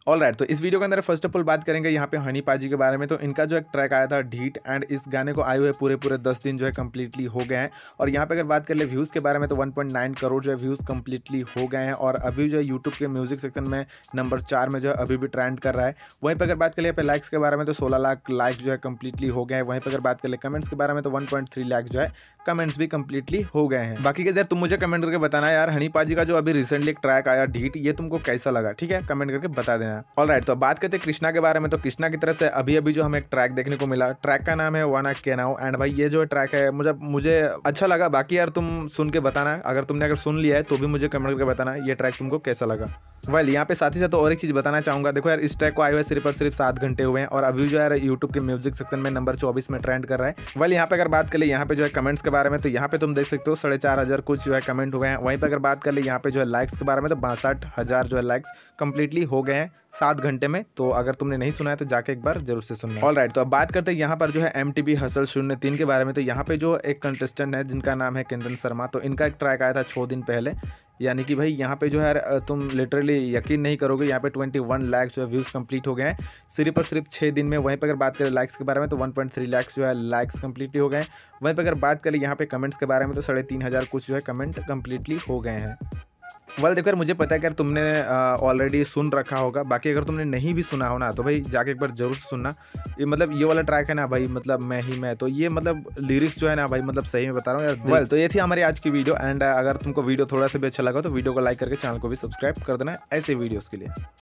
Alright, तो इस video के अंदर फर्स्ट ऑफ ऑल बात करेंगे यहाँ पे हनी पाजी के बारे में। तो इनका जो एक ट्रैक आया था ढीठ, एंड इस गाने को आए हुए पूरे 10 दिन जो है कम्प्लीटली हो गए हैं। और यहाँ पे अगर बात कर ले व्यूज़ के बारे में तो 1.9 करोड़ जो है व्यूज़ कम्प्लीटली हो गए हैं, और अभी जो है यूट्यूब के म्यूजिक सेक्शन में नंबर 4 में जो है अभी भी ट्रेंड कर रहा है। वहीं पर अगर बात कर ले यहाँ पे लाइक्स के बारे में तो 16 लाख लाइक जो है कम्प्लीटली हो गए हैं। वहीं पर अगर बात कर ले कमेंट्स के बारे में तो 1.3 लाख जो है कमेंट्स भी कम्प्लीटली हो गए हैं। बाकी के यार तुम मुझे कमेंट करके बताना यार हनी पाजी का जो अभी रिसेंटली एक ट्रैक आया ढीठ, ये तुमको कैसा लगा, ठीक है, कमेंट करके बता देना। ऑलराइट, तो बात करते हैं कृष्णा के बारे में। तो कृष्णा की तरफ से अभी जो हमें एक ट्रैक देखने को मिला, ट्रैक का नाम है वाना के नाउ। एंड भाई ये जो ट्रैक है मुझे अच्छा लगा। बाकी यार तुम सुन के बताना, अगर तुमने सुन लिया है तो भी मुझे कमेंट करके बताना ये ट्रैक तुमको कैसा लगा। वेल यहाँ पे साथ ही साथ और एक चीज़ बताना चाहूँगा। देखो यार इस ट्रैक को आए हुए सिर्फ और सिर्फ 7 घंटे हुए हैं, और अभी जो यार यूट्यूब के म्यूजिक सेक्शन में नंबर 24 में ट्रेंड कर रहा है। वेल यहाँ पे अगर बात कर ले यहाँ पे जो है कमेंट्स के बारे में, तो यहाँ पे तुम देख सकते हो 4,500 कुछ जो है कमेंट हुए हैं। वहीं पर अगर बात कर ले यहाँ पे जो है लाइक्स के बारे में तो 62,000 जो है लाइक्स कंप्लीटली हो गए हैं 7 घंटे में। तो अगर तुमने नहीं सुना है तो जाके एक बार जरूर से सुनना। ऑलराइट, तो अब बात करते हैं यहाँ पर जो है MTV हसल 03 के बारे में। तो यहाँ पे जो एक कंटेस्टेंट है जिनका नाम है केंद्र शर्मा, तो इनका एक ट्रैक आया था 6 दिन पहले। यानी कि भाई यहाँ पे जो है तुम लिटरली यकीन नहीं करोगे, यहाँ पे 21 लाख जो है व्यूज़ कंप्लीट हो गए हैं सिर्फ और सिर्फ 6 दिन में। वहीं पर अगर बात करें लाइक्स के बारे में तो 1.3 लाख जो है लाइक्स कंप्लीटली हो गए हैं। वहीं पर अगर बात करें यहाँ पे कमेंट्स के बारे में तो 3,500 कुछ जो है कमेंट कंप्लीटली हो गए हैं। वेल देखो यार मुझे पता है कि यार तुमने ऑलरेडी सुन रखा होगा। बाकी अगर तुमने नहीं भी सुना हो ना तो भाई जाके एक बार जरूर सुनना। ये मतलब ये वाला ट्रैक है ना भाई, मतलब मैं तो ये मतलब लिरिक्स जो है ना भाई, मतलब सही में बता रहा हूँ यार। वेल तो ये थी हमारी आज की वीडियो। एंड अगर तुमको वीडियो थोड़ा सा भी अच्छा लगा तो वीडियो को लाइक करके चैनल को भी सब्सक्राइब कर देना ऐसे वीडियोज़ के लिए।